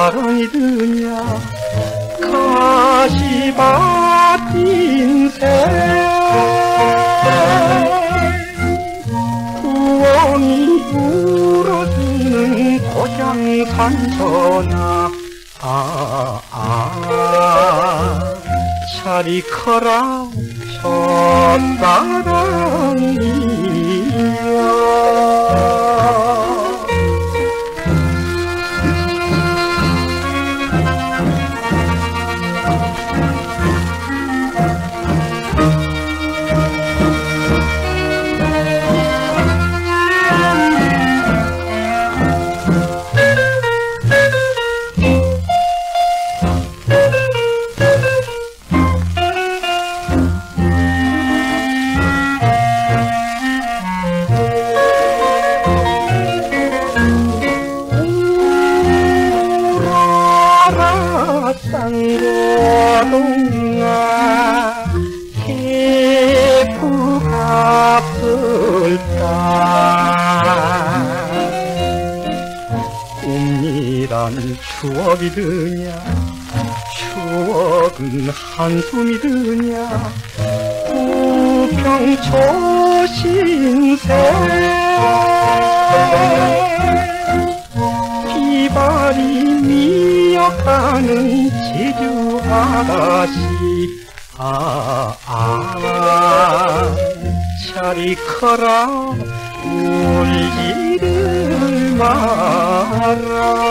사랑이 드냐 가시밭 인생 구멍이 울어주는 고향산 전하 자리 커라 첫사랑이야. 쌍고동아 해부가 불다 꿈이란 추억이 드냐 추억은 한숨이 드냐 우평초신세 비바리 미역하는 제주 아가씨 자리 커라 울지를 마라.